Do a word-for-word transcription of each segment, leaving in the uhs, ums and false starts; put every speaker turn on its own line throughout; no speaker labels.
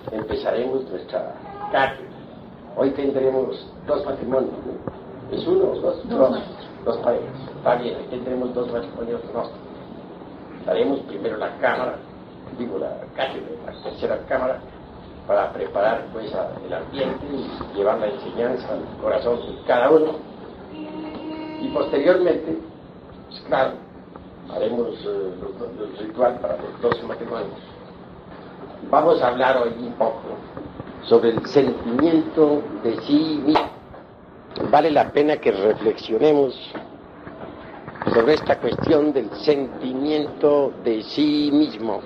empezaremos nuestra cátedra. Hoy tendremos dos matrimonios, ¿no? ¿Es uno o dos?
Dos,
Dos, dos parejas. Está bien, hoy tendremos dos matrimonios gnósticos. Haremos primero la cámara, digo la cátedra, la tercera cámara, para preparar pues a, el ambiente y llevar la enseñanza al corazón de cada uno. Y posteriormente, pues claro, haremos eh, el ritual para los dos matrimonios. Vamos a hablar hoy un poco sobre el sentimiento de sí mismo. Vale la pena que reflexionemos sobre esta cuestión del sentimiento de sí mismo.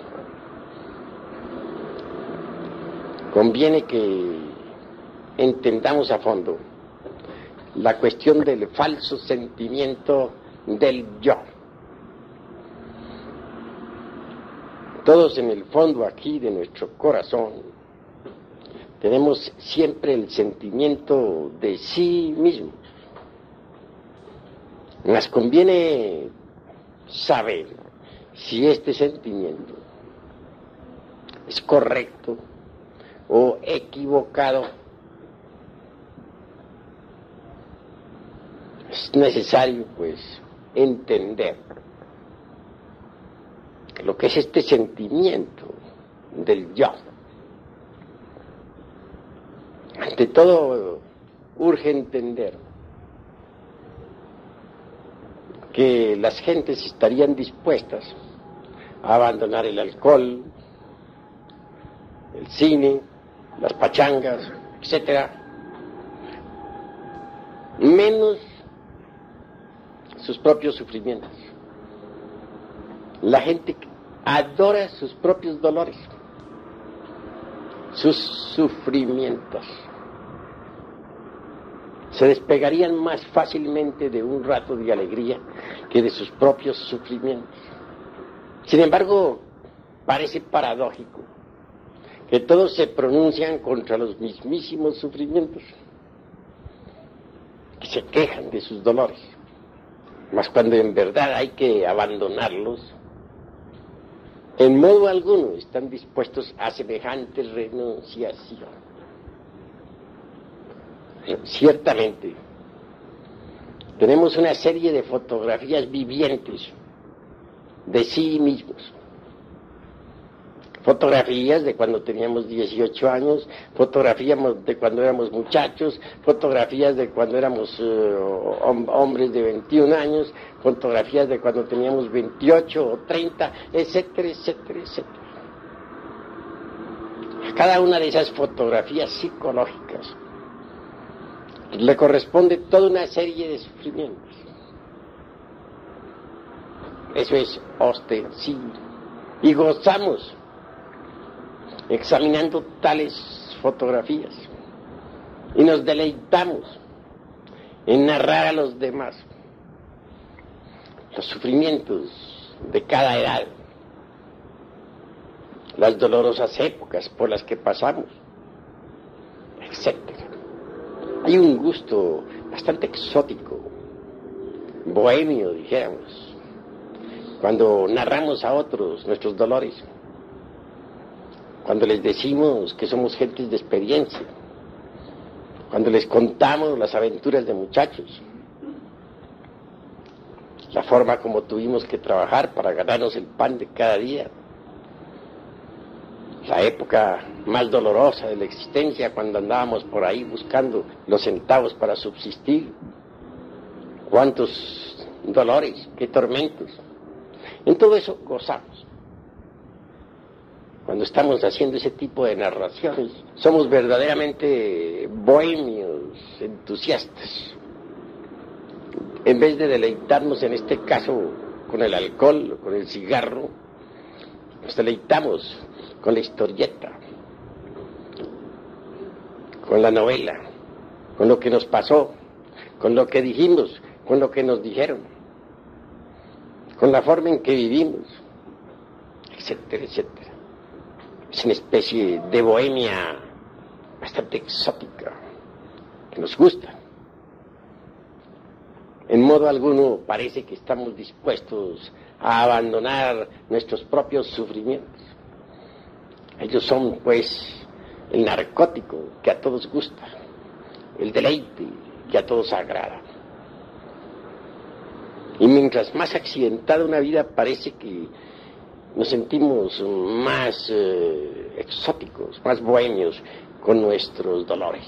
Conviene que entendamos a fondo la cuestión del falso sentimiento del yo. Todos en el fondo aquí de nuestro corazón tenemos siempre el sentimiento de sí mismo. Nos conviene saber si este sentimiento es correcto o equivocado. Es necesario, pues, entender lo que es este sentimiento del yo. Ante todo, urge entender que las gentes estarían dispuestas a abandonar el alcohol, el cine, las pachangas, etcétera, menos sus propios sufrimientos. La gente adora sus propios dolores, sus sufrimientos. Se despegarían más fácilmente de un rato de alegría que de sus propios sufrimientos. Sin embargo, parece paradójico que todos se pronuncian contra los mismísimos sufrimientos, que se quejan de sus dolores, mas cuando en verdad hay que abandonarlos, en modo alguno están dispuestos a semejante renunciación. Ciertamente, tenemos una serie de fotografías vivientes de sí mismos. Fotografías de cuando teníamos dieciocho años, fotografías de cuando éramos muchachos, fotografías de cuando éramos uh, hombres de veintiún años, fotografías de cuando teníamos veintiocho o treinta, etcétera, etcétera, etcétera. A cada una de esas fotografías psicológicas le corresponde toda una serie de sufrimientos. Eso es ostensible. Y gozamos examinando tales fotografías y nos deleitamos en narrar a los demás los sufrimientos de cada edad, las dolorosas épocas por las que pasamos, etcétera. Hay un gusto bastante exótico, bohemio, dijéramos, cuando narramos a otros nuestros dolores, cuando les decimos que somos gentes de experiencia, cuando les contamos las aventuras de muchachos, la forma como tuvimos que trabajar para ganarnos el pan de cada día, la época más dolorosa de la existencia, cuando andábamos por ahí buscando los centavos para subsistir. Cuántos dolores, qué tormentos. En todo eso gozamos. Cuando estamos haciendo ese tipo de narraciones, somos verdaderamente bohemios, entusiastas. En vez de deleitarnos, en este caso, con el alcohol, con el cigarro, nos deleitamos con la historieta, con la novela, con lo que nos pasó, con lo que dijimos, con lo que nos dijeron, con la forma en que vivimos, etcétera, etcétera. Es una especie de bohemia bastante exótica, que nos gusta. En modo alguno parece que estamos dispuestos a abandonar nuestros propios sufrimientos. Ellos son, pues, el narcótico que a todos gusta, el deleite que a todos agrada. Y mientras más accidentada una vida, parece que nos sentimos más eh, exóticos, más bohemios con nuestros dolores.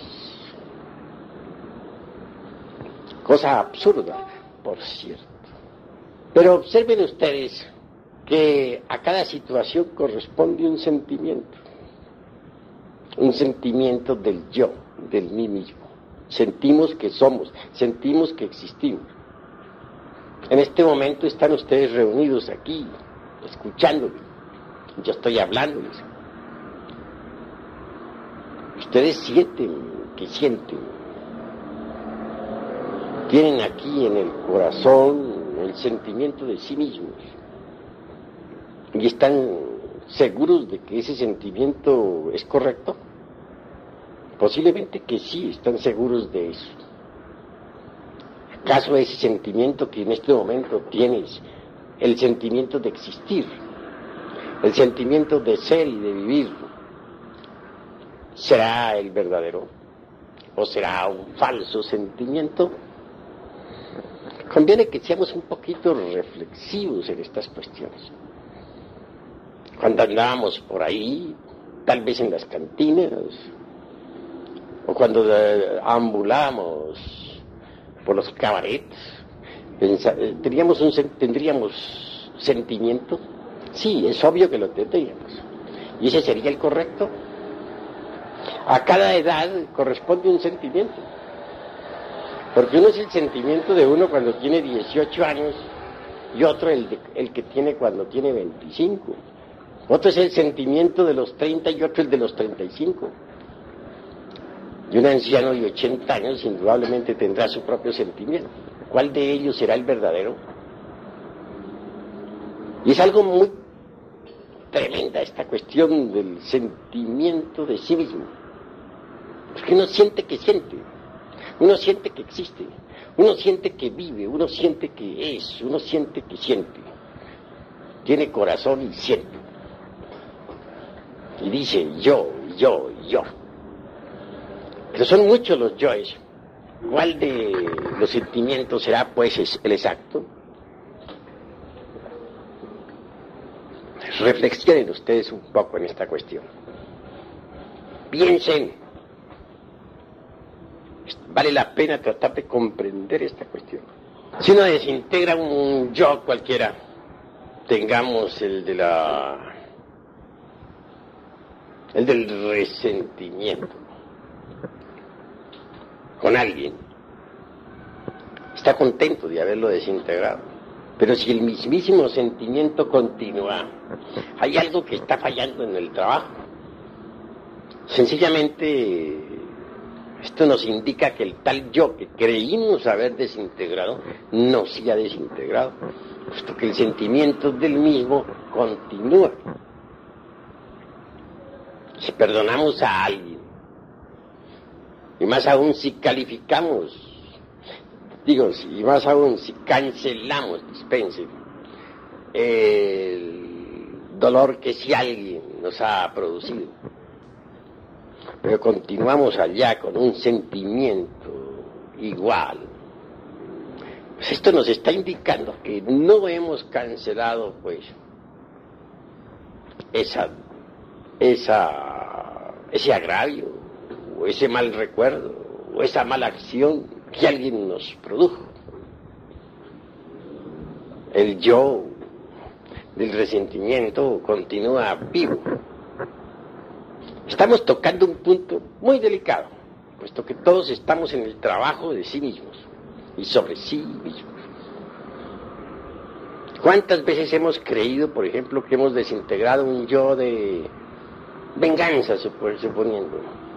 Cosa absurda, por cierto. Pero observen ustedes que a cada situación corresponde un sentimiento. Un sentimiento del yo, del mí mismo. Sentimos que somos, sentimos que existimos. En este momento están ustedes reunidos aquí, escuchándome. Yo estoy hablándoles. Ustedes sienten que sienten. Tienen aquí en el corazón el sentimiento de sí mismos. Y están seguros de que ese sentimiento es correcto. Posiblemente que sí, están seguros de eso. ¿Acaso ese sentimiento que en este momento tienes, el sentimiento de existir, el sentimiento de ser y de vivir, será el verdadero? ¿O será un falso sentimiento? Conviene que seamos un poquito reflexivos en estas cuestiones. Cuando andábamos por ahí, tal vez en las cantinas, o cuando ambulamos por los cabarets, ¿tendríamos, un, ¿tendríamos sentimiento? Sí, es obvio que lo tendríamos. ¿Y ese sería el correcto? A cada edad corresponde un sentimiento. Porque uno es el sentimiento de uno cuando tiene dieciocho años y otro el, de, el que tiene cuando tiene veinticinco. Otro es el sentimiento de los treinta y otro el de los treinta y cinco. Y un anciano de ochenta años indudablemente tendrá su propio sentimiento. ¿Cuál de ellos será el verdadero? Y es algo muy tremenda esta cuestión del sentimiento de sí mismo. Porque uno siente que siente, uno siente que existe, uno siente que vive, uno siente que es, uno siente que siente. Tiene corazón y siente. Y dice yo, yo, yo. Pero son muchos los yoes. ¿Cuál de los sentimientos será pues el exacto? Reflexionen ustedes un poco en esta cuestión. Piensen. Vale la pena tratar de comprender esta cuestión. Si uno desintegra un yo cualquiera, tengamos el de la... el del resentimiento con alguien, está contento de haberlo desintegrado. Pero si el mismísimo sentimiento continúa, hay algo que está fallando en el trabajo. Sencillamente, esto nos indica que el tal yo que creímos haber desintegrado, no se ha desintegrado, puesto que el sentimiento del mismo continúa. Si perdonamos a alguien, y más aún si calificamos, digo, y más aún si cancelamos, dispensen, el dolor que si alguien nos ha producido, pero continuamos allá con un sentimiento igual, pues esto nos está indicando que no hemos cancelado, pues, esa, esa, ese agravio, o ese mal recuerdo, o esa mala acción que alguien nos produjo. El yo del resentimiento continúa vivo. Estamos tocando un punto muy delicado, puesto que todos estamos en el trabajo de sí mismos y sobre sí mismos. ¿Cuántas veces hemos creído, por ejemplo, que hemos desintegrado un yo de venganza, suponiendo?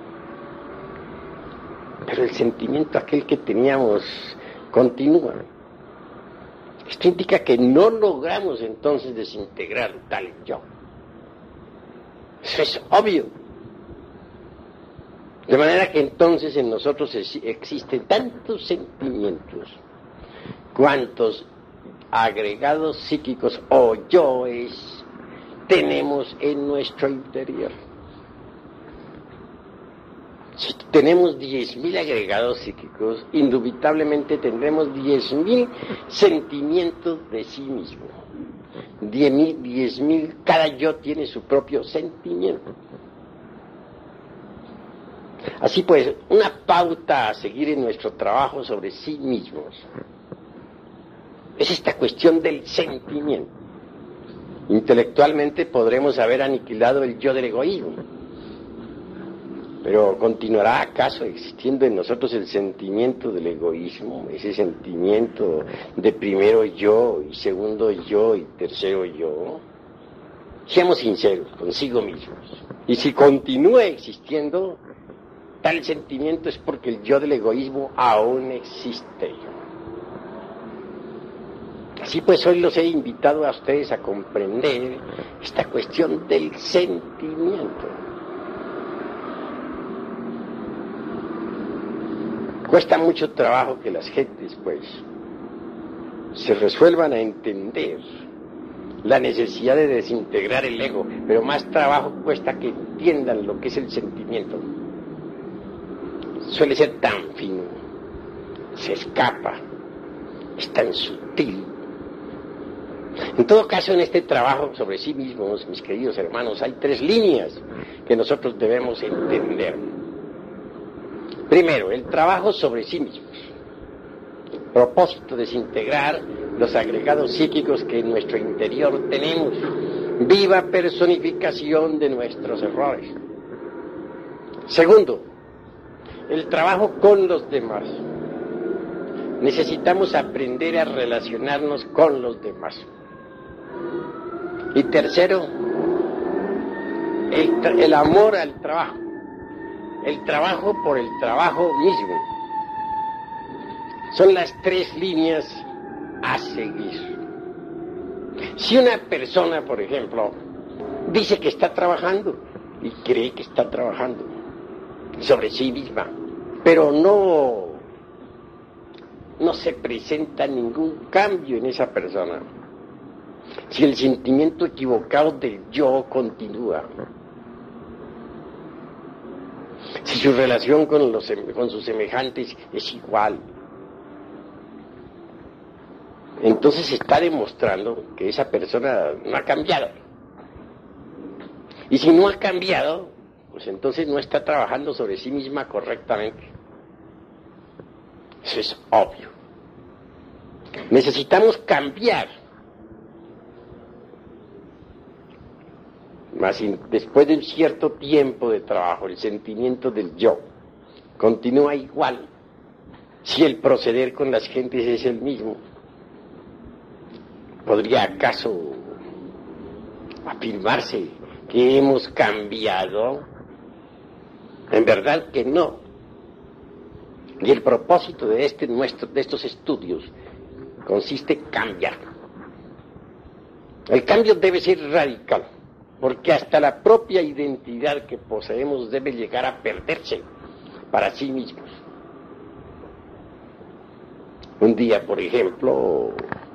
Pero el sentimiento aquel que teníamos continúa. Esto indica que no logramos entonces desintegrar tal yo. Eso es obvio. De manera que entonces en nosotros existen tantos sentimientos, cuantos agregados psíquicos o yoes tenemos en nuestro interior. tenemos diez mil agregados psíquicos, indubitablemente tendremos diez mil sentimientos de sí mismo. diez mil, cada yo tiene su propio sentimiento. Así pues, una pauta a seguir en nuestro trabajo sobre sí mismos es esta cuestión del sentimiento. Intelectualmente podremos haber aniquilado el yo del egoísmo, pero ¿continuará acaso existiendo en nosotros el sentimiento del egoísmo? Ese sentimiento de primero yo y segundo yo y tercero yo. Seamos sinceros consigo mismos. Y si continúa existiendo tal sentimiento es porque el yo del egoísmo aún existe. Así pues, hoy los he invitado a ustedes a comprender esta cuestión del sentimiento. Cuesta mucho trabajo que las gentes, pues, se resuelvan a entender la necesidad de desintegrar el ego, pero más trabajo cuesta que entiendan lo que es el sentimiento. Suele ser tan fino, se escapa, es tan sutil. En todo caso, en este trabajo sobre sí mismos, mis queridos hermanos, hay tres líneas que nosotros debemos entender. Primero, el trabajo sobre sí mismos. Propósito, desintegrar los agregados psíquicos que en nuestro interior tenemos. Viva personificación de nuestros errores. Segundo, el trabajo con los demás. Necesitamos aprender a relacionarnos con los demás. Y tercero, el, el amor al trabajo. El trabajo por el trabajo mismo. Son las tres líneas a seguir. Si una persona, por ejemplo, dice que está trabajando y cree que está trabajando sobre sí misma, pero no, no se presenta ningún cambio en esa persona, si el sentimiento equivocado del yo continúa, si su relación con, los, con sus semejantes es igual, entonces está demostrando que esa persona no ha cambiado. Y si no ha cambiado, pues entonces no está trabajando sobre sí misma correctamente. Eso es obvio. Necesitamos cambiar. Mas después de un cierto tiempo de trabajo, el sentimiento del yo continúa igual. Si el proceder con las gentes es el mismo, ¿podría acaso afirmarse que hemos cambiado? En verdad que no. Y el propósito de, este, nuestro, de estos estudios consiste en cambiar. El cambio debe ser radical, porque hasta la propia identidad que poseemos debe llegar a perderse para sí mismos. Un día, por ejemplo,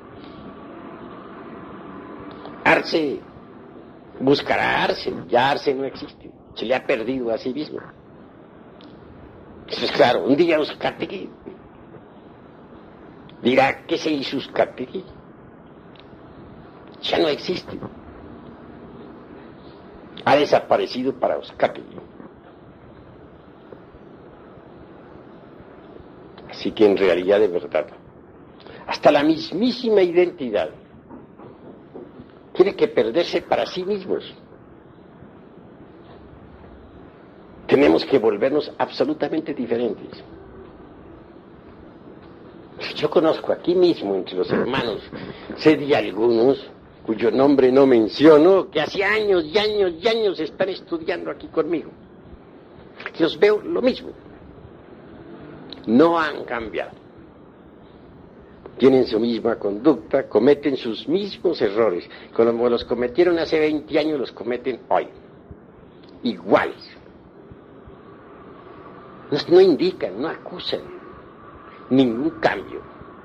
Arce buscará a Arce, ya Arce no existe, se le ha perdido a sí mismo. Eso es claro. Un día Uzcategui dirá, ¿qué se hizo Uzcategui? Ya no existe. Ha desaparecido para Uzcategui. Así que en realidad, de verdad, hasta la mismísima identidad tiene que perderse para sí mismos. Tenemos que volvernos absolutamente diferentes. Yo conozco aquí mismo, entre los hermanos, sé de algunos cuyo nombre no menciono, que hace años y años y años están estudiando aquí conmigo. Los veo lo mismo. No han cambiado. Tienen su misma conducta, cometen sus mismos errores. Como los cometieron hace veinte años, los cometen hoy. Iguales. No, no indican, no acusan ningún cambio.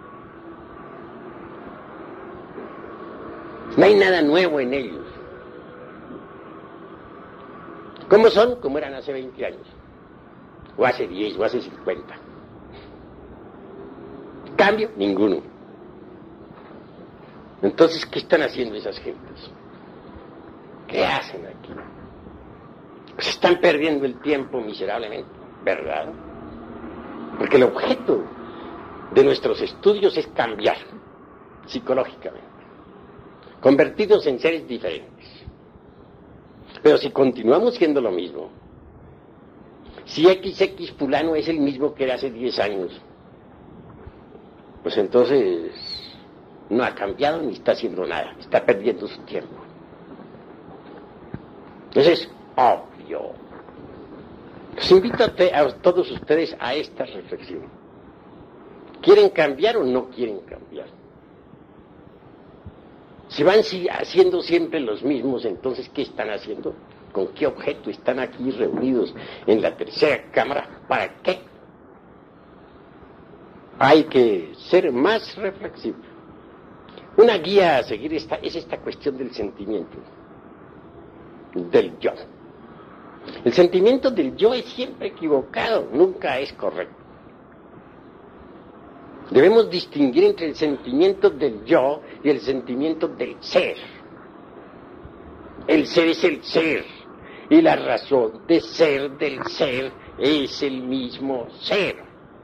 No hay nada nuevo en ellos. ¿Cómo son? Como eran hace veinte años. o hace diez, o hace cincuenta. Cambio, ninguno. Entonces, ¿qué están haciendo esas gentes? ¿Qué hacen aquí? Pues están perdiendo el tiempo miserablemente, ¿verdad? Porque el objeto de nuestros estudios es cambiar psicológicamente, convertirnos en seres diferentes. Pero si continuamos siendo lo mismo, si equis equis fulano es el mismo que era hace diez años, pues entonces no ha cambiado ni está haciendo nada, está perdiendo su tiempo. Entonces es obvio. Los invito a, te, a todos ustedes a esta reflexión. ¿Quieren cambiar o no quieren cambiar? Si van haciendo siempre los mismos, entonces, ¿qué están haciendo? ¿Con qué objeto están aquí reunidos en la tercera cámara? ¿Para qué? Hay que ser más reflexivo. Una guía a seguir esta, es esta cuestión del sentimiento, del yo. El sentimiento del yo es siempre equivocado, nunca es correcto. Debemos distinguir entre el sentimiento del yo y el sentimiento del ser. El ser es el ser, y la razón de ser del ser es el mismo ser.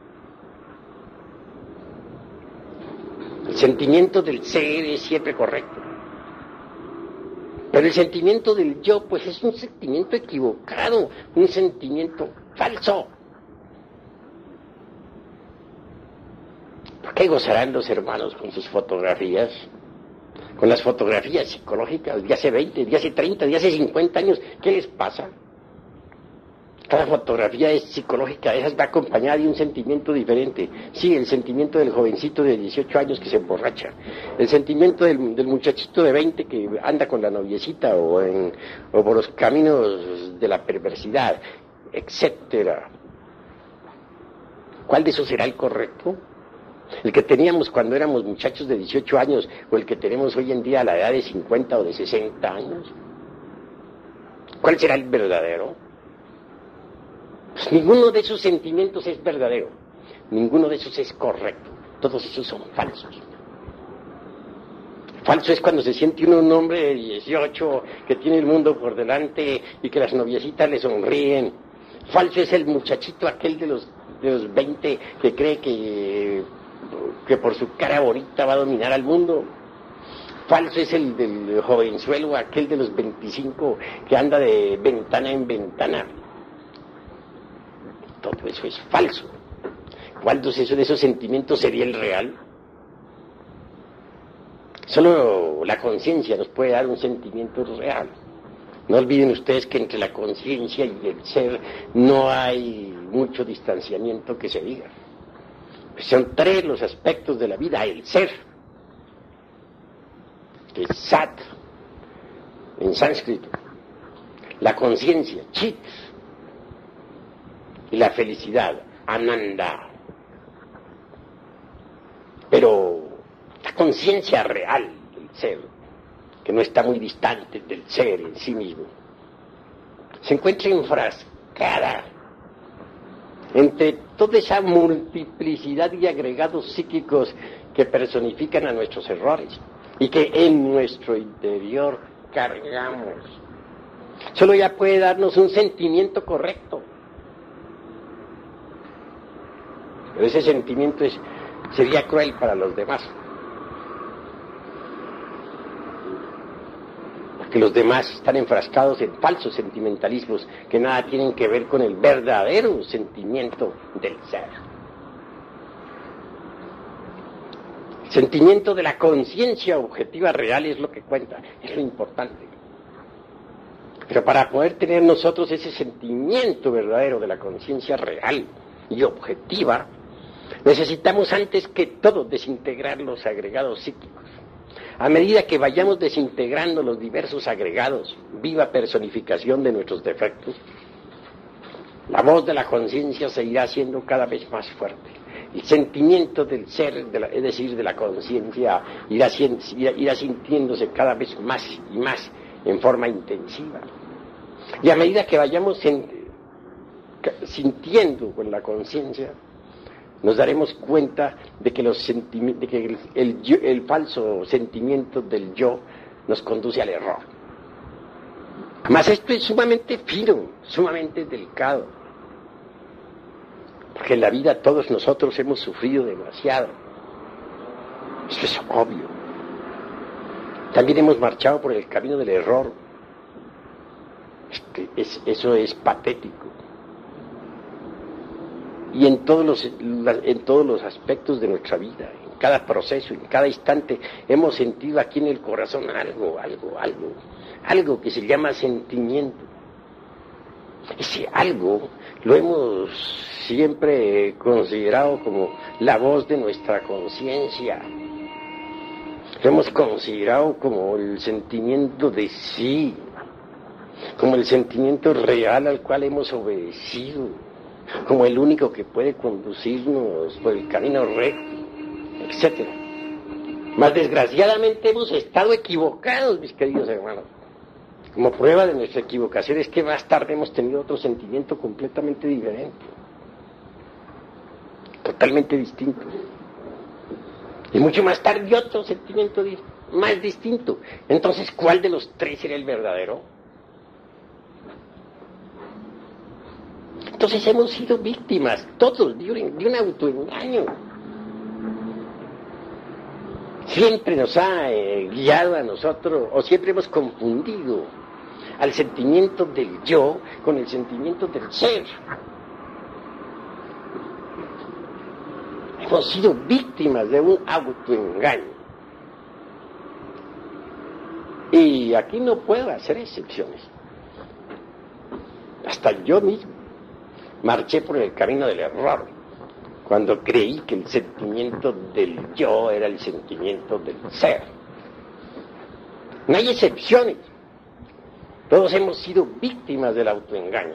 El sentimiento del ser es siempre correcto. Pero el sentimiento del yo, pues es un sentimiento equivocado, un sentimiento falso. ¿Por qué gozarán los hermanos con sus fotografías? Con las fotografías psicológicas de hace veinte, de hace treinta, de hace cincuenta años. ¿Qué les pasa? Cada fotografía es psicológica, esa va acompañada de un sentimiento diferente. Sí, el sentimiento del jovencito de dieciocho años que se emborracha, el sentimiento del, del muchachito de veinte que anda con la noviecita o, en, o por los caminos de la perversidad, etcétera. ¿Cuál de esos será el correcto? ¿El que teníamos cuando éramos muchachos de dieciocho años o el que tenemos hoy en día a la edad de cincuenta o de sesenta años? ¿Cuál será el verdadero? Pues ninguno de esos sentimientos es verdadero, ninguno de esos es correcto, todos esos son falsos. Falso es cuando se siente uno un hombre de dieciocho que tiene el mundo por delante y que las noviecitas le sonríen. Falso es el muchachito aquel de los, de los veinte que cree que, que por su cara bonita va a dominar al mundo. Falso es el del jovenzuelo aquel de los veinticinco que anda de ventana en ventana. Todo eso es falso. ¿Cuál de esos, de esos sentimientos sería el real? Solo la conciencia nos puede dar un sentimiento real. No olviden ustedes que entre la conciencia y el ser no hay mucho distanciamiento que se diga. Son tres los aspectos de la vida. El ser, que es sat en sánscrito, la conciencia, chit, y la felicidad, ananda. Pero la conciencia real del ser, que no está muy distante del ser en sí mismo, se encuentra enfrascada entre toda esa multiplicidad y agregados psíquicos que personifican a nuestros errores y que en nuestro interior cargamos. Solo ella puede darnos un sentimiento correcto. Pero ese sentimiento es, sería cruel para los demás. Porque los demás están enfrascados en falsos sentimentalismos que nada tienen que ver con el verdadero sentimiento del ser. El sentimiento de la conciencia objetiva real es lo que cuenta, es lo importante. Pero para poder tener nosotros ese sentimiento verdadero de la conciencia real y objetiva, necesitamos antes que todo desintegrar los agregados psíquicos. A medida que vayamos desintegrando los diversos agregados, viva personificación de nuestros defectos, la voz de la conciencia se irá haciendo cada vez más fuerte. El sentimiento del ser, de la, es decir, de la conciencia, irá, irá, irá sintiéndose cada vez más y más en forma intensiva. Y a medida que vayamos en, sintiendo con la conciencia, nos daremos cuenta de que, los sentimi- de que el, el, yo, el falso sentimiento del yo nos conduce al error. Mas esto es sumamente fino, sumamente delicado, porque en la vida todos nosotros hemos sufrido demasiado. Eso es obvio. También hemos marchado por el camino del error. Este, es, eso es patético. Y en todos los, en todos los aspectos de nuestra vida, en cada proceso, en cada instante, hemos sentido aquí en el corazón algo, algo, algo, algo que se llama sentimiento. Ese algo lo hemos siempre considerado como la voz de nuestra conciencia. Lo hemos considerado como el sentimiento de sí, como el sentimiento real al cual hemos obedecido, como el único que puede conducirnos por el camino recto, etcétera. Mas desgraciadamente hemos estado equivocados, mis queridos hermanos. Como prueba de nuestra equivocación es que más tarde hemos tenido otro sentimiento completamente diferente, totalmente distinto. Y mucho más tarde otro sentimiento más distinto. Entonces, ¿cuál de los tres era el verdadero? Entonces hemos sido víctimas, todos, de un, de un autoengaño. Siempre nos ha eh, guiado a nosotros, o siempre hemos confundido al sentimiento del yo con el sentimiento del ser. Hemos sido víctimas de un autoengaño. Y aquí no puedo hacer excepciones. Hasta yo mismo marché por el camino del error cuando creí que el sentimiento del yo era el sentimiento del ser. No hay excepciones. Todos hemos sido víctimas del autoengaño.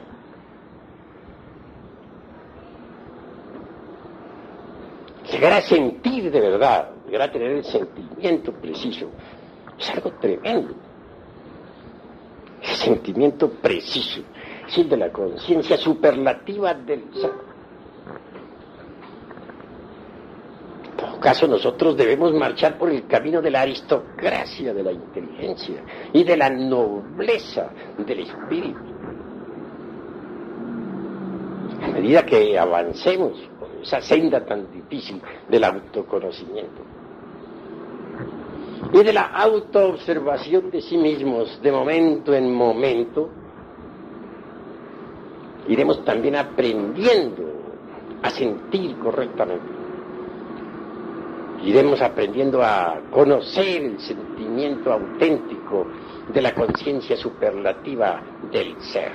Llegar a sentir de verdad, llegar a tener el sentimiento preciso, es algo tremendo. El sentimiento preciso es el de la conciencia superlativa del ser. En todo caso, nosotros debemos marchar por el camino de la aristocracia de la inteligencia y de la nobleza del espíritu. A medida que avancemos por esa senda tan difícil del autoconocimiento y de la autoobservación de sí mismos de momento en momento, iremos también aprendiendo a sentir correctamente. Iremos aprendiendo a conocer el sentimiento auténtico de la conciencia superlativa del ser.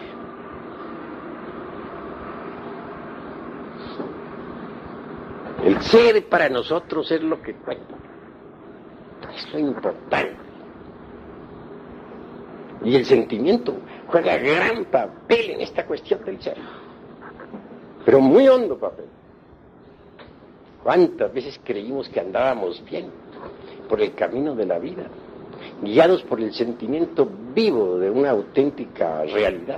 El ser para nosotros es lo que cuenta. Es lo importante. Y el sentimiento juega gran papel en esta cuestión del ser. Pero muy hondo papel. ¿Cuántas veces creímos que andábamos bien por el camino de la vida, guiados por el sentimiento vivo de una auténtica realidad?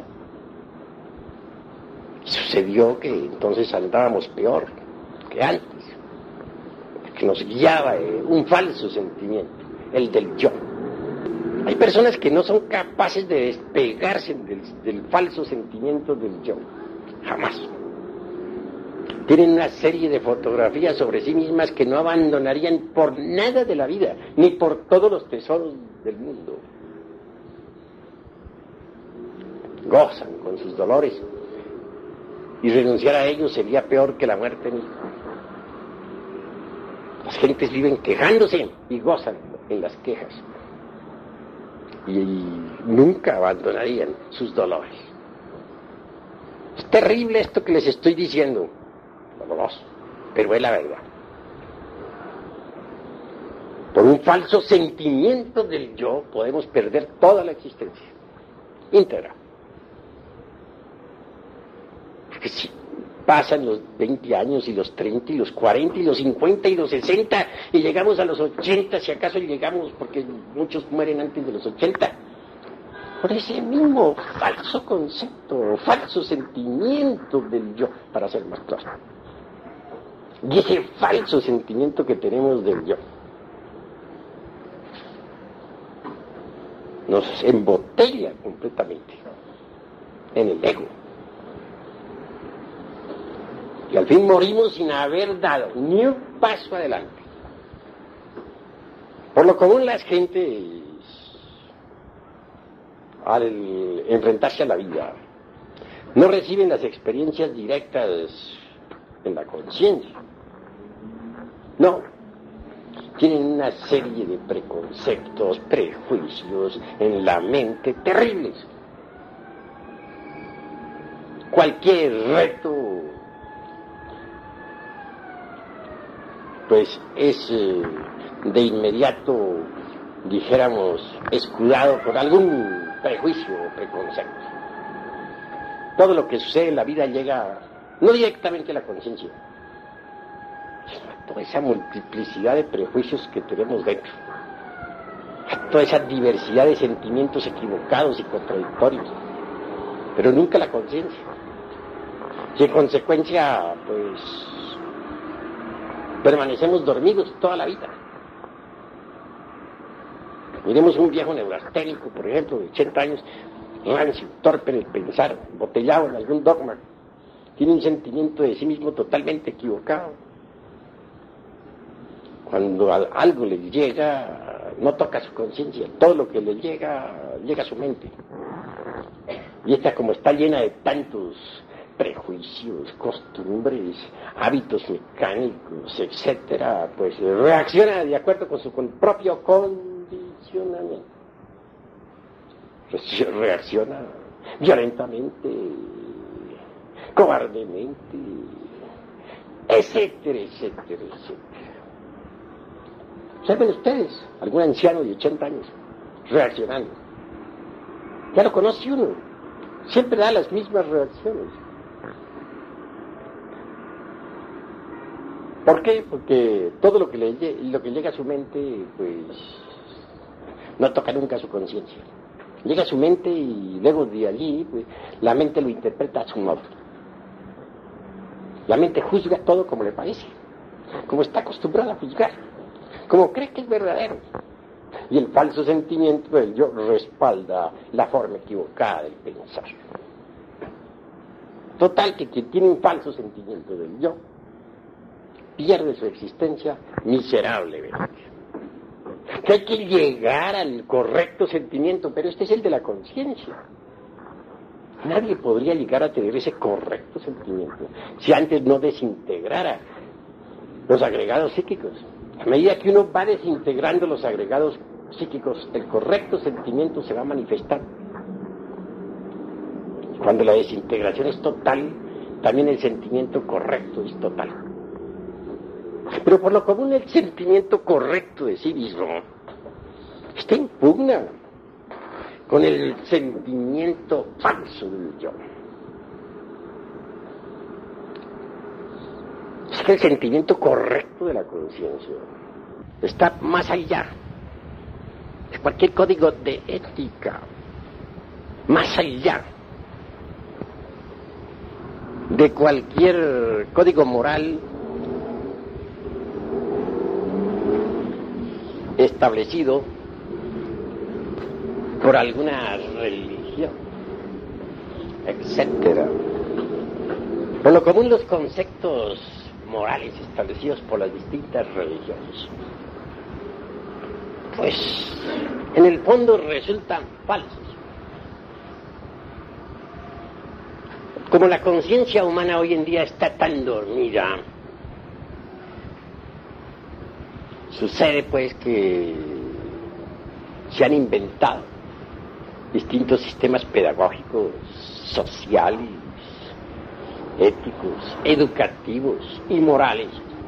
Y sucedió que entonces andábamos peor que antes, que nos guiaba eh, un falso sentimiento, el del yo. Hay personas que no son capaces de despegarse del, del falso sentimiento del yo, jamás. Tienen una serie de fotografías sobre sí mismas que no abandonarían por nada de la vida, ni por todos los tesoros del mundo. Gozan con sus dolores, y renunciar a ellos sería peor que la muerte misma. Las gentes viven quejándose y gozan en las quejas, y, y nunca abandonarían sus dolores. Es terrible esto que les estoy diciendo, doloroso, pero es la verdad. Por un falso sentimiento del yo podemos perder toda la existencia íntegra. Porque si pasan los veinte años y los treinta y los cuarenta y los cincuenta y los sesenta y llegamos a los ochenta, si acaso llegamos, porque muchos mueren antes de los ochenta, con ese mismo falso concepto, falso sentimiento del yo, para ser más claro. Y ese falso sentimiento que tenemos del yo nos embotella completamente en el ego. Y al fin morimos sin haber dado ni un paso adelante. Por lo común las gentes, al enfrentarse a la vida, no reciben las experiencias directas en la conciencia. No. Tienen una serie de preconceptos, prejuicios en la mente terribles. Cualquier reto pues es eh, de inmediato, dijéramos, escudado por algún prejuicio o preconcepto. Todo lo que sucede en la vida llega no directamente a la conciencia, sino a toda esa multiplicidad de prejuicios que tenemos dentro, a toda esa diversidad de sentimientos equivocados y contradictorios, pero nunca la conciencia. Y en consecuencia, pues, permanecemos dormidos toda la vida. Miremos un viejo neurasténico, por ejemplo, de ochenta años, rancio, torpe en el pensar, botellado en algún dogma, tiene un sentimiento de sí mismo totalmente equivocado. Cuando algo le llega, no toca su conciencia, todo lo que le llega, llega a su mente. Y esta, como está llena de tantos prejuicios, costumbres, hábitos mecánicos, etcétera, pues reacciona de acuerdo con su con propio condicionamiento. Reacciona violentamente, cobardemente, etcétera, etcétera, etcétera. ¿Saben ustedes? Algún anciano de ochenta años reaccionando. Ya lo conoce uno. Siempre da las mismas reacciones. ¿Por qué? Porque todo lo que, le, lo que llega a su mente, pues, no toca nunca su conciencia. Llega a su mente y luego de allí, pues, la mente lo interpreta a su modo. La mente juzga todo como le parece, como está acostumbrada a juzgar, como cree que es verdadero. Y el falso sentimiento del yo respalda la forma equivocada del pensar. Total, que quien tiene un falso sentimiento del yo pierde su existencia miserablemente. Que hay que llegar al correcto sentimiento, pero este es el de la conciencia. Nadie podría llegar a tener ese correcto sentimiento si antes no desintegrara los agregados psíquicos. A medida que uno va desintegrando los agregados psíquicos, el correcto sentimiento se va a manifestar. Cuando la desintegración es total, también el sentimiento correcto es total. Pero por lo común el sentimiento correcto de sí mismo está en pugna con el sentimiento falso del yo. Es que el sentimiento correcto de la conciencia está más allá de cualquier código de ética, más allá de cualquier código moral establecido por alguna religión, etcétera. Por lo común los conceptos morales establecidos por las distintas religiones, pues en el fondo resultan falsos. Como la conciencia humana hoy en día está tan dormida, sucede pues que se han inventado distintos sistemas pedagógicos, sociales, éticos, educativos y morales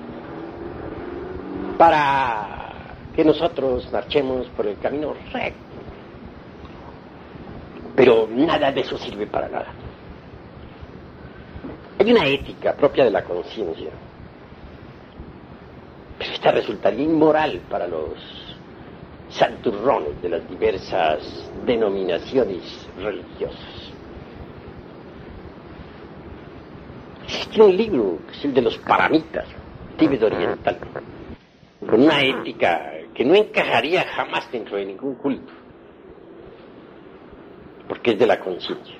para que nosotros marchemos por el camino recto. Pero nada de eso sirve para nada. Hay una ética propia de la conciencia, pero esta resultaría inmoral para los santurrones de las diversas denominaciones religiosas. Existe un libro, que es el de los paramitas, Tíbet oriental, con una ética que no encajaría jamás dentro de ningún culto, porque es de la conciencia.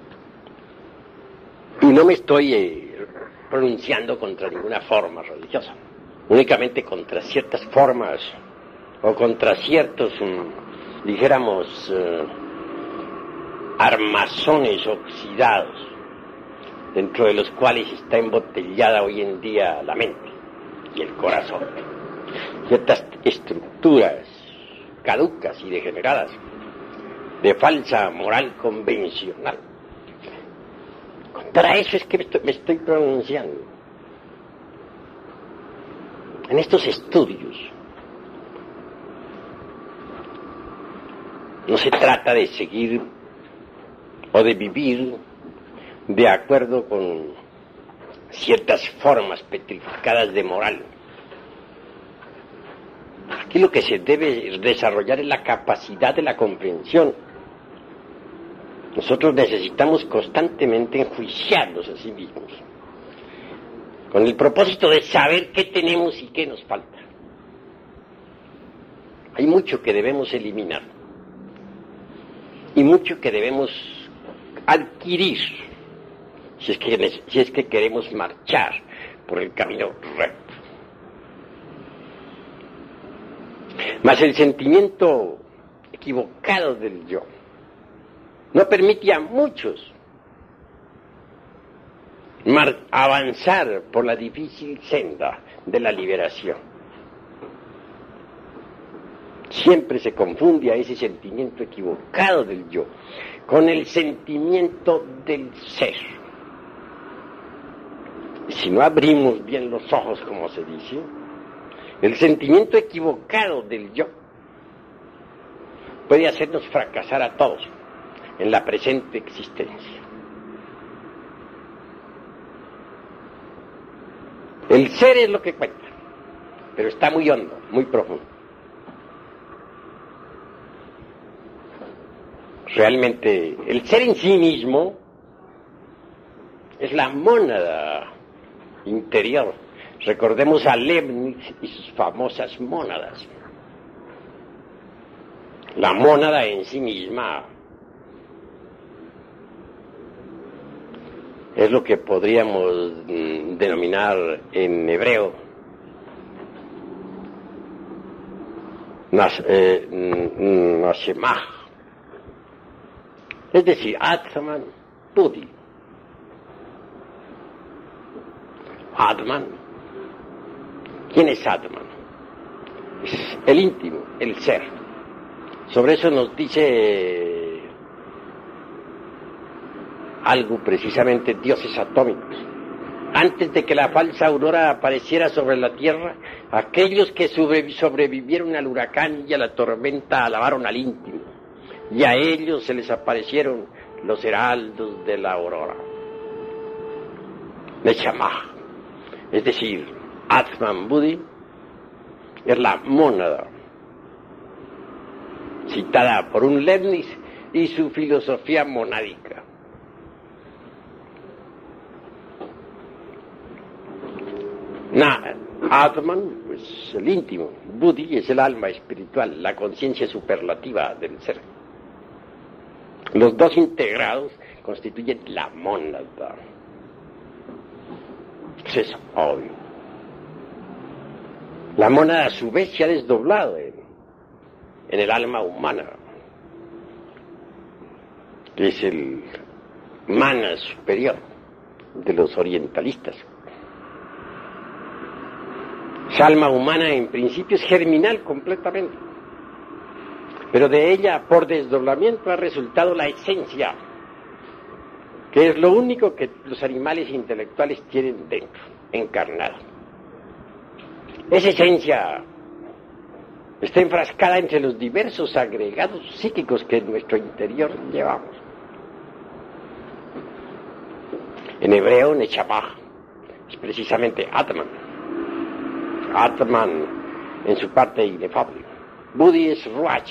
Y no me estoy eh, pronunciando contra ninguna forma religiosa, únicamente contra ciertas formas o contra ciertos, um, dijéramos, uh, armazones oxidados, dentro de los cuales está embotellada hoy en día la mente y el corazón. Ciertas estructuras caducas y degeneradas de falsa moral convencional. Contra eso es que me estoy pronunciando. En estos estudios no se trata de seguir o de vivir de acuerdo con ciertas formas petrificadas de moral. Aquí lo que se debe desarrollar es la capacidad de la comprensión. Nosotros necesitamos constantemente enjuiciarnos a sí mismos, con el propósito de saber qué tenemos y qué nos falta. Hay mucho que debemos eliminar y mucho que debemos adquirir si es que, si es que queremos marchar por el camino recto. Mas el sentimiento equivocado del yo no permite a muchos mar- avanzar por la difícil senda de la liberación. Siempre se confunde a ese sentimiento equivocado del yo con el sentimiento del ser. Y si no abrimos bien los ojos, como se dice, el sentimiento equivocado del yo puede hacernos fracasar a todos en la presente existencia. El ser es lo que cuenta, pero está muy hondo, muy profundo. Realmente, el ser en sí mismo es la mónada interior. Recordemos a Leibniz y sus famosas mónadas. La mónada en sí misma es lo que podríamos mm, denominar en hebreo nas, eh, nashemah, es decir, Atman Buddhi. Atman. ¿Quién es Atman? Es el íntimo, el ser. Sobre eso nos dice algo precisamente dioses atómicos. Antes de que la falsa aurora apareciera sobre la tierra, aquellos que sobrevivieron al huracán y a la tormenta alabaron al íntimo, y a ellos se les aparecieron los heraldos de la aurora. Nechamah, es decir, Atman Buddhi es la mónada, citada por un Leibniz y su filosofía monádica. Na, Atman, pues el íntimo, Buddhi es el alma espiritual, la conciencia superlativa del ser. Los dos integrados constituyen la mónada. Eso es obvio. La mónada a su vez se ha desdoblado en, en el alma humana, que es el mana superior de los orientalistas. Esa alma humana en principio es germinal completamente, pero de ella por desdoblamiento ha resultado la esencia, que es lo único que los animales intelectuales tienen dentro, encarnado. Esa esencia está enfrascada entre los diversos agregados psíquicos que en nuestro interior llevamos. En hebreo, Nechamah es precisamente Atman. Atman en su parte inefable. Budi es Ruach.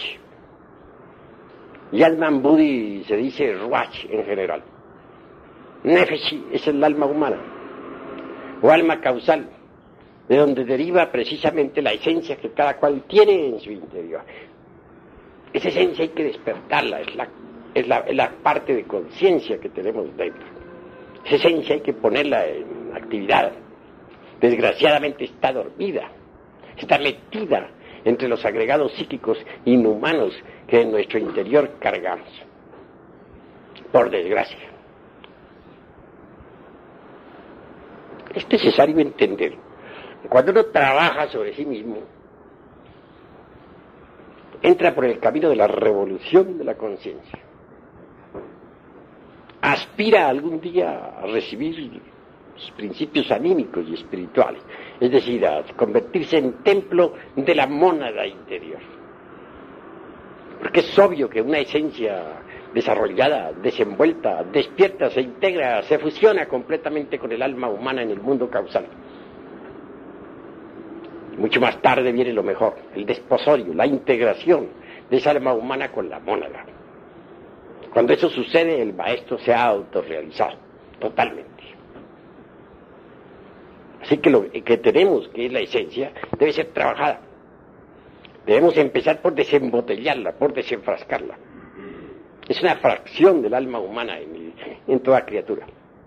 Yadman Budi se dice Ruach en general. Nefesh es el alma humana, o alma causal, de donde deriva precisamente la esencia que cada cual tiene en su interior. Esa esencia hay que despertarla, es la, es la, es la parte de conciencia que tenemos dentro. Esa esencia hay que ponerla en actividad. Desgraciadamente está dormida, está metida entre los agregados psíquicos inhumanos que en nuestro interior cargamos. Por desgracia. Es necesario entender que cuando uno trabaja sobre sí mismo, entra por el camino de la revolución de la conciencia. Aspira algún día a recibir los principios anímicos y espirituales, es decir, a convertirse en templo de la mónada interior. Porque es obvio que una esencia desarrollada, desenvuelta, despierta, se integra, se fusiona completamente con el alma humana en el mundo causal. Mucho más tarde viene lo mejor, el desposorio, la integración de esa alma humana con la mónada. Cuando eso sucede, el maestro se ha autorrealizado totalmente. Así que lo que tenemos, que es la esencia, debe ser trabajada. Debemos empezar por desembotellarla, por desenfrascarla. Es una fracción del alma humana en, en toda criatura.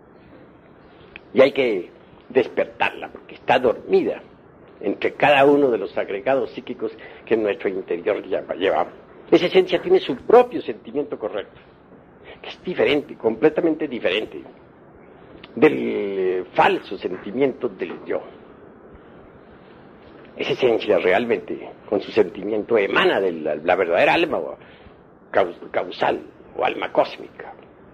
Y hay que despertarla, porque está dormida entre cada uno de los agregados psíquicos que en nuestro interior llevamos. Esa esencia tiene su propio sentimiento correcto, que es diferente, completamente diferente del falso sentimiento del yo. Esa esencia realmente, con su sentimiento, emana de la, la verdadera alma o causal o alma cósmica.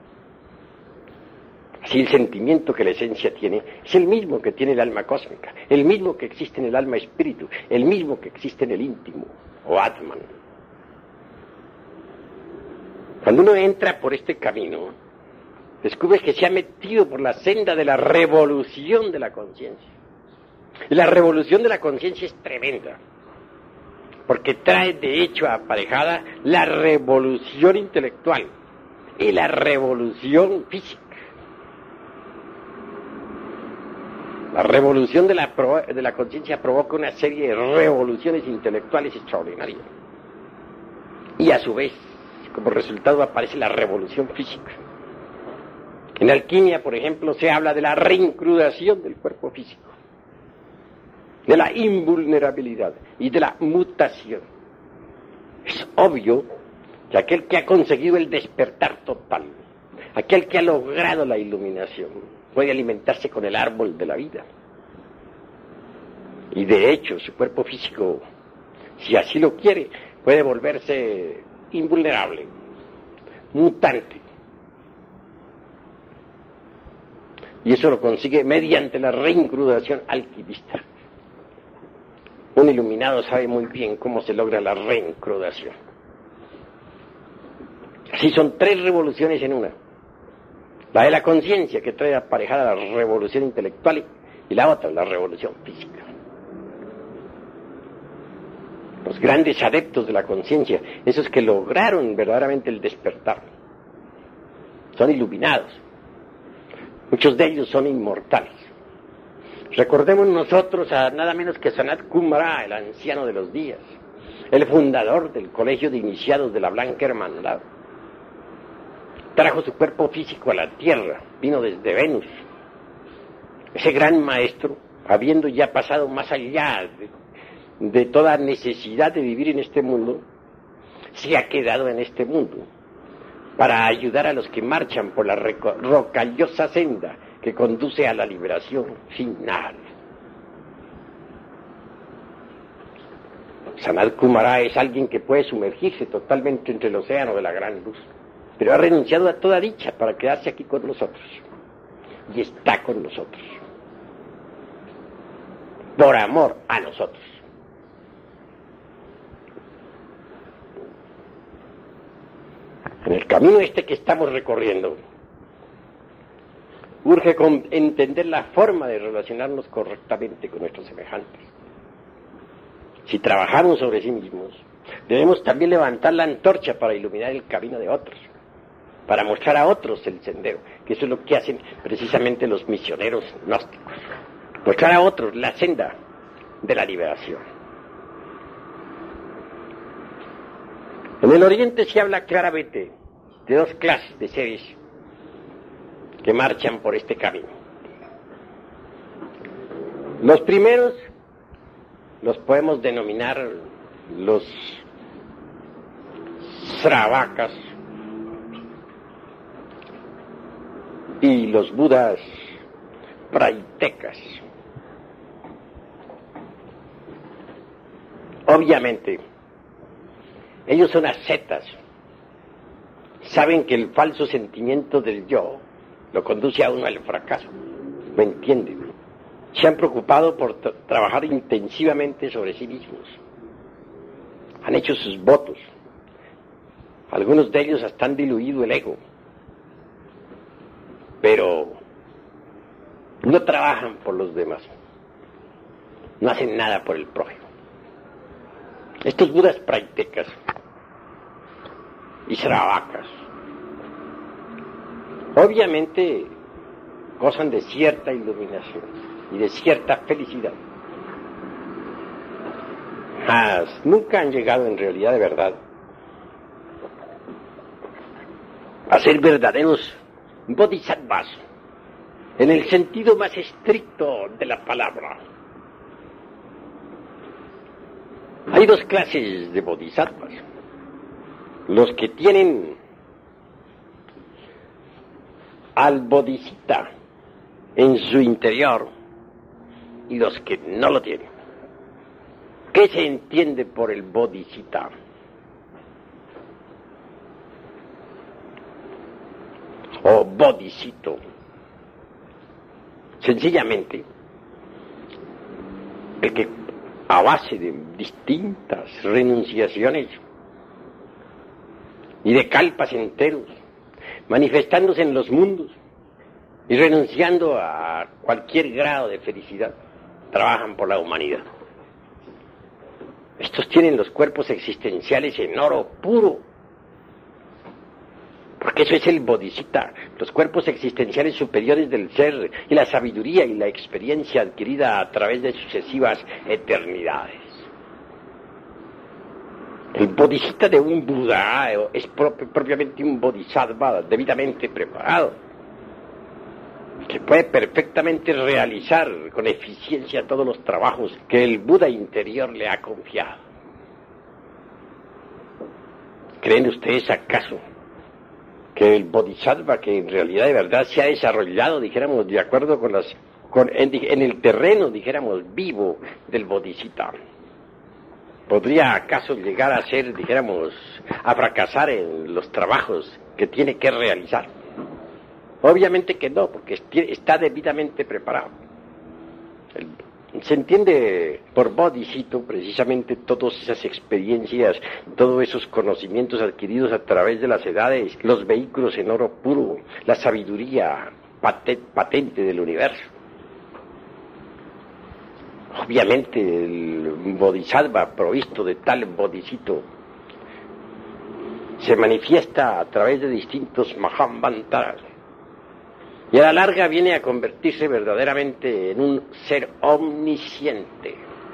Así el sentimiento que la esencia tiene es el mismo que tiene el alma cósmica, el mismo que existe en el alma espíritu, el mismo que existe en el íntimo o Atman. Cuando uno entra por este camino, descubre que se ha metido por la senda de la revolución de la conciencia. Y la revolución de la conciencia es tremenda, porque trae de hecho aparejada la revolución intelectual y la revolución física. La revolución de la, de la conciencia provoca una serie de revoluciones intelectuales extraordinarias. Y a su vez, como resultado, aparece la revolución física. En alquimia, por ejemplo, se habla de la reincrudación del cuerpo físico, de la invulnerabilidad y de la mutación. Es obvio que aquel que ha conseguido el despertar total, aquel que ha logrado la iluminación, puede alimentarse con el árbol de la vida. Y de hecho, su cuerpo físico, si así lo quiere, puede volverse invulnerable, mutante. Y eso lo consigue mediante la reincrudación alquimista. Un iluminado sabe muy bien cómo se logra la reincrudación. Así son tres revoluciones en una. La de la conciencia, que trae aparejada la revolución intelectual, y la otra, la revolución física. Los grandes adeptos de la conciencia, esos que lograron verdaderamente el despertar, son iluminados. Muchos de ellos son inmortales. Recordemos nosotros a nada menos que Sanat Kumara, el anciano de los días, el fundador del Colegio de Iniciados de la Blanca Hermandad. Trajo su cuerpo físico a la Tierra, vino desde Venus. Ese gran maestro, habiendo ya pasado más allá de, de toda necesidad de vivir en este mundo, se ha quedado en este mundo para ayudar a los que marchan por la rocallosa senda que conduce a la liberación final. Sanat Kumara es alguien que puede sumergirse totalmente entre el océano de la gran luz, pero ha renunciado a toda dicha para quedarse aquí con nosotros. Y está con nosotros. Por amor a nosotros. En el camino este que estamos recorriendo, urge con entender la forma de relacionarnos correctamente con nuestros semejantes. Si trabajamos sobre sí mismos, Debemos también levantar la antorcha para iluminar el camino de otros, para mostrar a otros el sendero, que eso es lo que hacen precisamente los misioneros gnósticos. Mostrar a otros la senda de la liberación. En el Oriente se habla claramente de dos clases de seres que marchan por este camino. Los primeros los podemos denominar los Sravakas y los Budas Praitekas. Obviamente, ellos son ascetas. Saben que el falso sentimiento del yo lo conduce a uno al fracaso. ¿Me entienden? Se han preocupado por tra- trabajar intensivamente sobre sí mismos. Han hecho sus votos. Algunos de ellos hasta han diluido el ego. Pero no trabajan por los demás. No hacen nada por el prójimo. Estos budas praitekas y sravakas obviamente gozan de cierta iluminación y de cierta felicidad. Mas nunca han llegado en realidad de verdad a ser verdaderos bodhisattvas en el sentido más estricto de la palabra. Hay dos clases de bodhisattvas: los que tienen al bodhisattva en su interior y los que no lo tienen. ¿Qué se entiende por el bodhisattva? O bodhisattva. Sencillamente, el que a base de distintas renunciaciones y de kalpas enteros, manifestándose en los mundos y renunciando a cualquier grado de felicidad, trabajan por la humanidad. Estos tienen los cuerpos existenciales en oro puro, porque eso es el bodhisattva, los cuerpos existenciales superiores del ser y la sabiduría y la experiencia adquirida a través de sucesivas eternidades. El bodhisattva de un Buda es prop- propiamente un bodhisattva debidamente preparado, que puede perfectamente realizar con eficiencia todos los trabajos que el Buda interior le ha confiado. ¿Creen ustedes acaso que el bodhisattva, que en realidad de verdad se ha desarrollado, dijéramos, de acuerdo con las, con, en, en el terreno, dijéramos, vivo del bodhisattva, podría acaso llegar a ser, dijéramos, a fracasar en los trabajos que tiene que realizar? Obviamente que no, porque está debidamente preparado. El, se entiende por bodhisattva precisamente todas esas experiencias, todos esos conocimientos adquiridos a través de las edades, los vehículos en oro puro, la sabiduría patente del universo. Obviamente el bodhisattva provisto de tal bodhisattva se manifiesta a través de distintos mahamantaras y a la larga viene a convertirse verdaderamente en un ser omnisciente.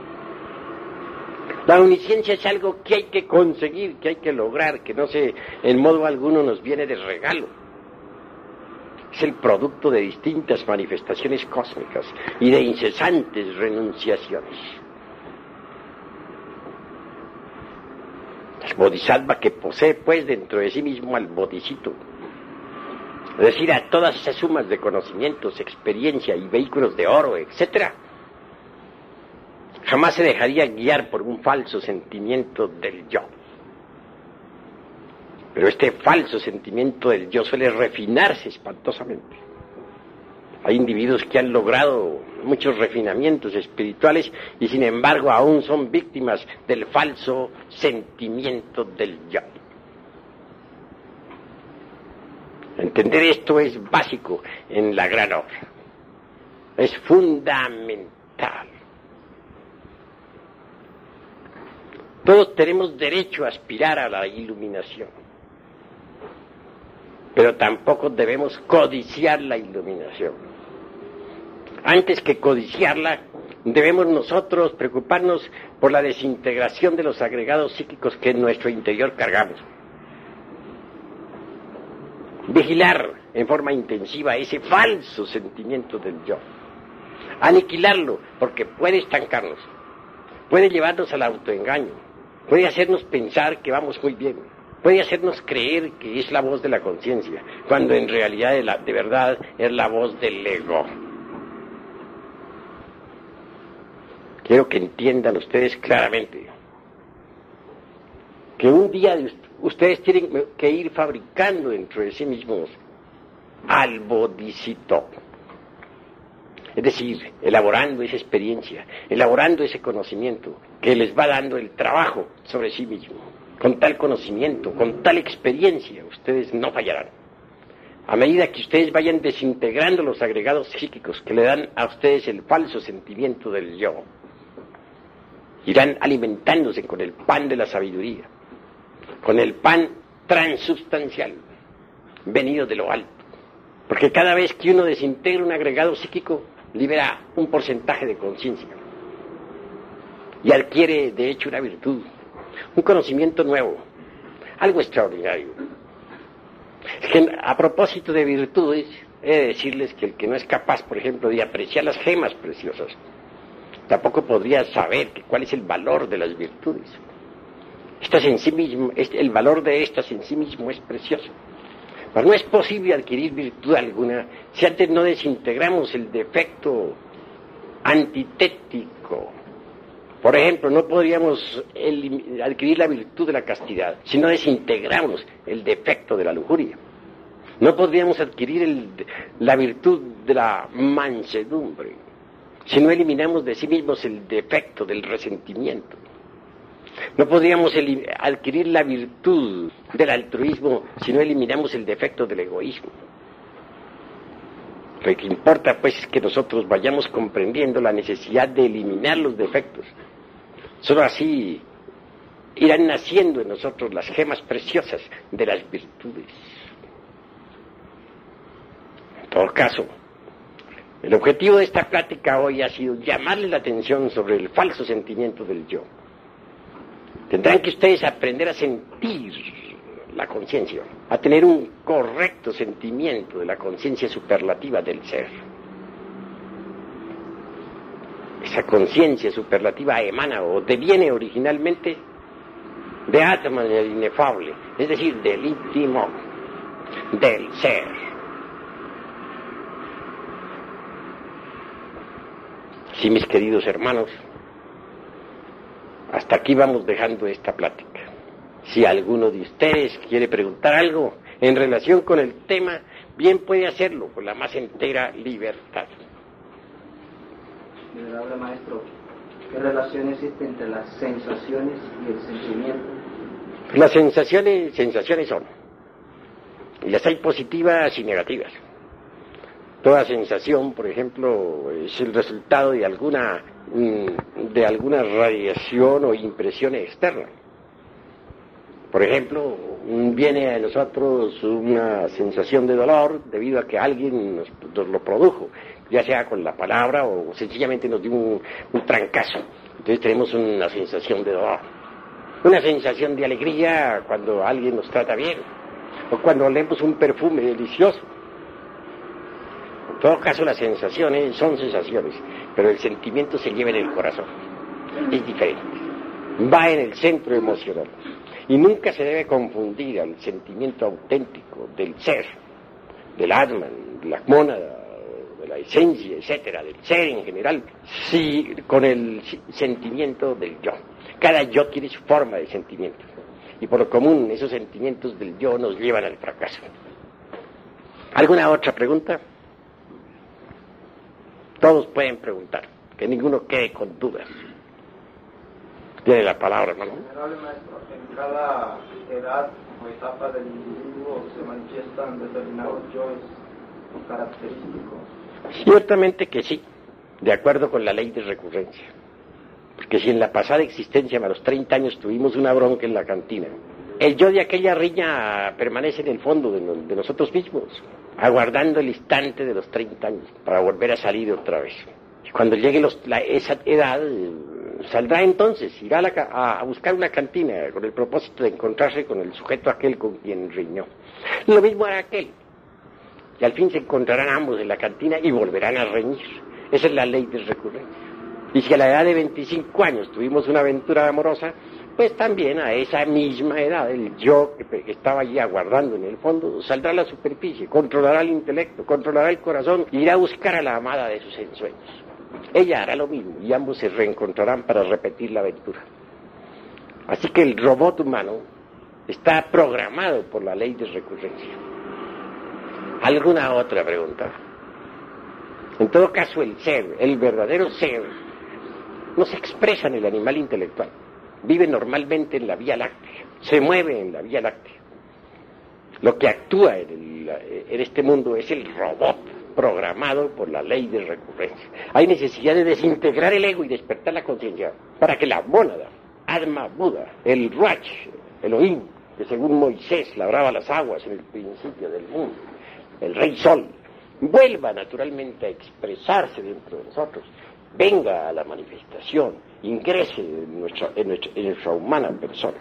La omnisciencia es algo que hay que conseguir, que hay que lograr, que no se, en modo alguno nos viene de regalo. Es el producto de distintas manifestaciones cósmicas y de incesantes renunciaciones. El bodhisattva que posee pues dentro de sí mismo al bodhisattva, es decir, a todas esas sumas de conocimientos, experiencia y vehículos de oro, etcétera, jamás se dejaría guiar por un falso sentimiento del yo. Pero este falso sentimiento del yo suele refinarse espantosamente. Hay individuos que han logrado muchos refinamientos espirituales y sin embargo aún son víctimas del falso sentimiento del yo. Entender esto es básico en la gran obra. Es fundamental. Todos tenemos derecho a aspirar a la iluminación, pero tampoco debemos codiciar la iluminación. Antes que codiciarla, debemos nosotros preocuparnos por la desintegración de los agregados psíquicos que en nuestro interior cargamos. Vigilar en forma intensiva ese falso sentimiento del yo. Aniquilarlo, porque puede estancarnos, puede llevarnos al autoengaño, puede hacernos pensar que vamos muy bien, puede hacernos creer que es la voz de la conciencia, cuando en realidad de, la, de verdad es la voz del ego. Quiero que entiendan ustedes claramente que un día ustedes tienen que ir fabricando dentro de sí mismos al bodhisattva. Es decir, elaborando esa experiencia, elaborando ese conocimiento que les va dando el trabajo sobre sí mismo. Con tal conocimiento, con tal experiencia, ustedes no fallarán. A medida que ustedes vayan desintegrando los agregados psíquicos que le dan a ustedes el falso sentimiento del yo, irán alimentándose con el pan de la sabiduría, con el pan transubstancial, venido de lo alto. Porque cada vez que uno desintegra un agregado psíquico, libera un porcentaje de conciencia y adquiere, de hecho, una virtud, un conocimiento nuevo, algo extraordinario. Es que, a propósito de virtudes, he de decirles que el que no es capaz, por ejemplo, de apreciar las gemas preciosas, tampoco podría saber que cuál es el valor de las virtudes. Estas en sí mismo, el valor de estas en sí mismo es precioso. Pero no es posible adquirir virtud alguna si antes no desintegramos el defecto antitético. Por ejemplo, no podríamos adquirir la virtud de la castidad si no desintegramos el defecto de la lujuria. No podríamos adquirir el, la virtud de la mansedumbre si no eliminamos de sí mismos el defecto del resentimiento. No podríamos adquirir la virtud del altruismo si no eliminamos el defecto del egoísmo. Lo que importa, pues, es que nosotros vayamos comprendiendo la necesidad de eliminar los defectos. Solo así irán naciendo en nosotros las gemas preciosas de las virtudes. En todo caso, el objetivo de esta plática hoy ha sido llamarle la atención sobre el falso sentimiento del yo. Tendrán que ustedes aprender a sentir la conciencia, a tener un correcto sentimiento de la conciencia superlativa del ser. Esa conciencia superlativa emana o deviene originalmente de Atman, el inefable, es decir, del íntimo, del ser. Sí, mis queridos hermanos, hasta aquí vamos dejando esta plática. Si alguno de ustedes quiere preguntar algo en relación con el tema, bien puede hacerlo con la más entera libertad.
Venerable maestro, ¿qué relación existe entre las sensaciones y el sentimiento?
Las sensaciones, sensaciones son, y las hay positivas y negativas. Toda sensación, por ejemplo, es el resultado de alguna de alguna radiación o impresión externa. Por ejemplo, viene a nosotros una sensación de dolor debido a que alguien nos, nos lo produjo, ya sea con la palabra o sencillamente nos dio un, un trancazo. Entonces tenemos una sensación de dolor. Una sensación de alegría cuando alguien nos trata bien, o cuando olemos un perfume delicioso. En todo caso, las sensaciones son sensaciones, pero el sentimiento se lleva en el corazón. Es diferente. Va en el centro emocional. Y nunca se debe confundir al sentimiento auténtico del ser, del Atman, de la mónada, de la esencia, etcétera, del ser en general, sí, con el sentimiento del yo. Cada yo tiene su forma de sentimiento. Y por lo común, esos sentimientos del yo nos llevan al fracaso. ¿Alguna otra pregunta? Todos pueden preguntar, que ninguno quede con dudas. Tiene la palabra, hermano.
Venerable maestro, en cada edad o etapa del individuo se manifiestan determinados yoes característicos.
Ciertamente que sí, de acuerdo con la ley de recurrencia. Porque si en la pasada existencia, a los treinta años, tuvimos una bronca en la cantina, el yo de aquella riña permanece en el fondo de, no, de nosotros mismos, aguardando el instante de los treinta años para volver a salir otra vez. Y cuando llegue los, la, esa edad, saldrá entonces, irá a, la, a, a buscar una cantina con el propósito de encontrarse con el sujeto aquel con quien riñó. Lo mismo hará aquel. Y al fin se encontrarán ambos en la cantina y volverán a reñir. Esa es la ley de recurrencia. Y si a la edad de veinticinco años tuvimos una aventura amorosa, pues también a esa misma edad el yo que estaba allí aguardando en el fondo saldrá a la superficie, controlará el intelecto, controlará el corazón y irá a buscar a la amada de sus ensueños. Ella hará lo mismo y ambos se reencontrarán para repetir la aventura. Así que el robot humano está programado por la ley de recurrencia. ¿Alguna otra pregunta? En todo caso, el ser, el verdadero ser, no se expresa en el animal intelectual. Vive normalmente en la Vía Láctea, se mueve en la Vía Láctea. Lo que actúa en, el, en este mundo es el robot programado por la ley de recurrencia. Hay necesidad de desintegrar el ego y despertar la conciencia para que la mónada, Atma Buda, el Ruach, Elohim, que según Moisés labraba las aguas en el principio del mundo, el Rey Sol, vuelva naturalmente a expresarse dentro de nosotros, venga a la manifestación, ingrese en nuestra, en nuestra, en nuestra humana persona.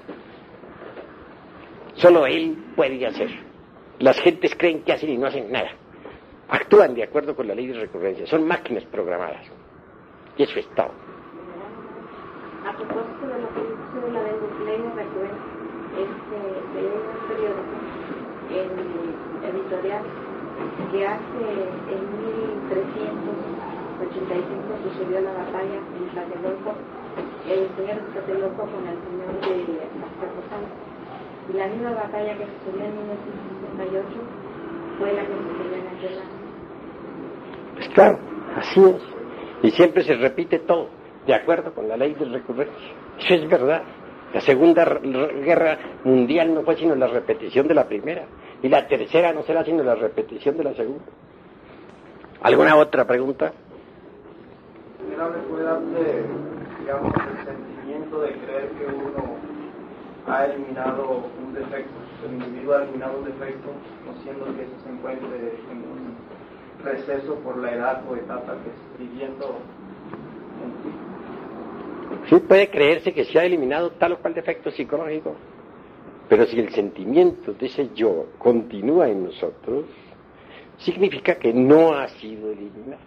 Solo Él puede hacer. Las gentes creen que hacen y no hacen nada. Actúan de acuerdo con la ley de recurrencia. Son máquinas programadas. Y eso es todo.
A propósito de lo que dice de la ley de recurrencia, este, leí un periódico en editorial que hace en mil trescientos ochenta y cinco sucedió la batalla en Tlatelolco, el señor de Tlatelolco con el señor de Azcapotzalco. Y la misma batalla que sucedió en mil novecientos cincuenta y ocho fue la que sucedió en aquel año.
Pues claro, así es. Y siempre se repite todo, de acuerdo con la ley de recurrencia. Eso es verdad. La Segunda Guerra Mundial no fue sino la repetición de la primera. Y la tercera no será sino la repetición de la segunda. ¿Alguna otra pregunta?
Mira, me puede darse, digamos, el sentimiento de creer que uno ha eliminado un defecto, el individuo ha eliminado un defecto, no siendo que eso se encuentre en un receso por la edad o etapa que esté viviendo en sí.
Sí, puede creerse que se ha eliminado tal o cual defecto psicológico, pero si el sentimiento de ese yo continúa en nosotros, significa que no ha sido eliminado.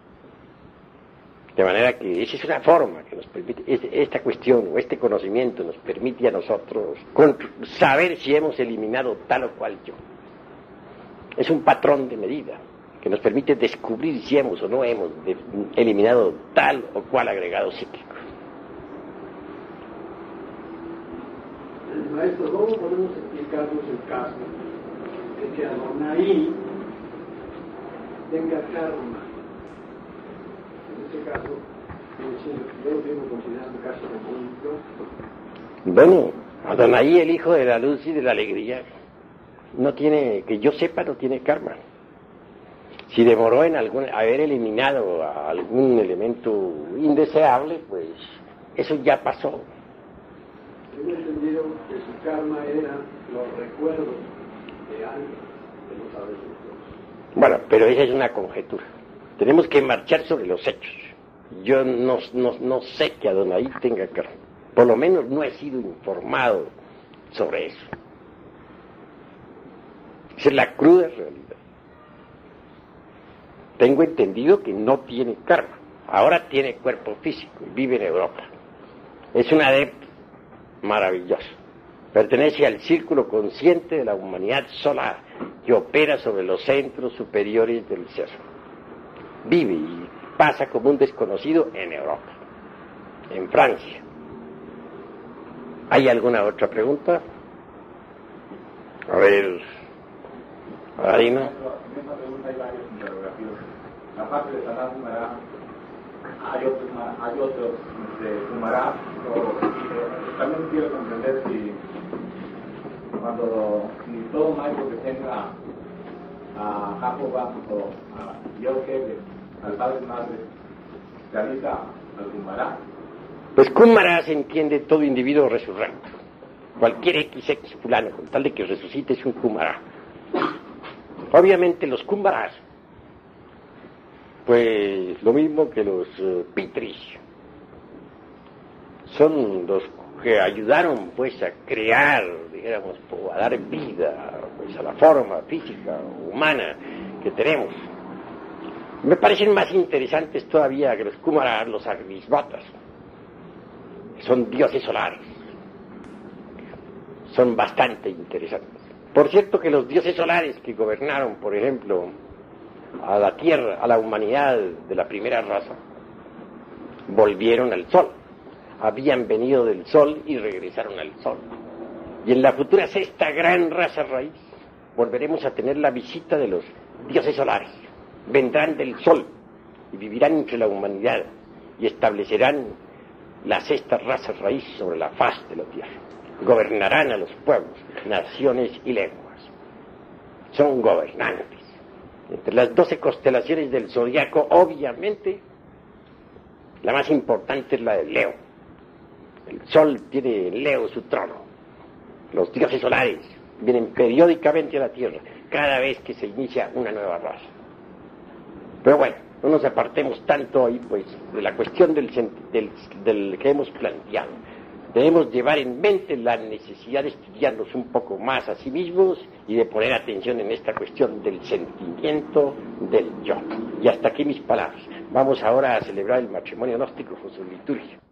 De manera que esa es una forma que nos permite, esta cuestión o este conocimiento nos permite a nosotros saber si hemos eliminado tal o cual yo. Es un patrón de medida que nos permite descubrir si hemos o no hemos eliminado tal o cual agregado psíquico.
Maestro, ¿cómo podemos explicarnos el caso de que Adonai tenga karma? En este caso, yo lo tengo considerado un caso de bonito.
Bueno, Adonai, el hijo de la luz y de la alegría, no tiene, que yo sepa, no tiene karma. Si demoró en algún, haber eliminado a algún elemento indeseable, pues eso ya pasó.
Tengo entendido que su karma era los recuerdos de algo que no sabe su.
Bueno, pero esa es una conjetura. Tenemos que marchar sobre los hechos. Yo no, no, no sé que Adonai tenga karma. Por lo menos no he sido informado sobre eso. Esa es la cruda realidad. Tengo entendido que no tiene karma. Ahora tiene cuerpo físico y vive en Europa. Es un adepto maravilloso. Pertenece al círculo consciente de la humanidad solar que opera sobre los centros superiores del ser. Vive y pasa como un desconocido en Europa, en Francia. ¿Hay alguna otra pregunta? A ver, Arina.
En esta pregunta hay varios interrogativos. La parte de Salah Kumará, hay otros, hay otros de Kumará, o también quiero comprender si cuando ni todo maestro que tenga a Jacoba o a Yorke, al padre madre, realiza al Kumará,
Pues Kumara se entiende todo individuo resurrecto. Cualquier equis equis fulano, con tal de que resucite, es un Kumara. Obviamente los Kumaras, pues lo mismo que los uh, Pitris, son los que ayudaron pues a crear, dijéramos, a dar vida pues a la forma física, humana que tenemos. Me parecen más interesantes todavía que los Kumaras, los Agnisvatas. Son dioses solares. Son bastante interesantes. Por cierto que los dioses solares que gobernaron, por ejemplo, a la Tierra, a la humanidad de la primera raza, volvieron al Sol. Habían venido del Sol y regresaron al Sol. Y en la futura sexta gran raza raíz, volveremos a tener la visita de los dioses solares. Vendrán del Sol y vivirán entre la humanidad y establecerán la sexta raza raíz sobre la faz de la Tierra. Gobernarán a los pueblos, naciones y lenguas. Son gobernantes. Entre las doce constelaciones del zodiaco, obviamente, la más importante es la de Leo. El Sol tiene en Leo su trono. Los dioses solares vienen periódicamente a la Tierra, cada vez que se inicia una nueva raza. Pero bueno, no nos apartemos tanto hoy pues de la cuestión del, del, del que hemos planteado. Debemos llevar en mente la necesidad de estudiarnos un poco más a sí mismos y de poner atención en esta cuestión del sentimiento del yo. Y hasta aquí mis palabras. Vamos ahora a celebrar el matrimonio gnóstico con su liturgia.